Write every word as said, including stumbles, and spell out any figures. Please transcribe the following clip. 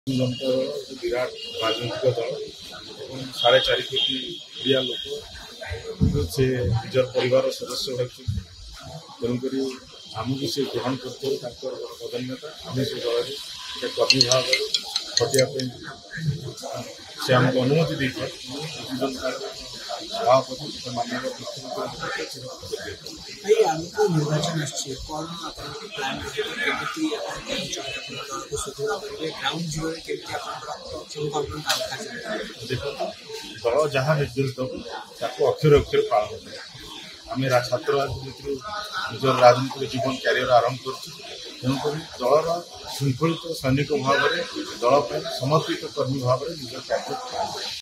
जनता विराट राजनीतिक दल और साढ़े चार कोटी ओडिया लोक से निजर परिवार सदस्य रखी तेणुक आमको से ग्रहण करते पदन्यता आम से दल कर्मी भाव खटिया से आमको अनुमति देता जनता सभापति माननीय निर्वाचन देखो दल जहाँ निर्देश दब ताको अक्षर अक्षर पालन आम छात्र राजनीति निजर राजनीतिक जीवन क्यारियर आरंभ करुक दलर शृंखलित सैनिक भाव में दल समर्पित कर्मी भाव में निज कार्य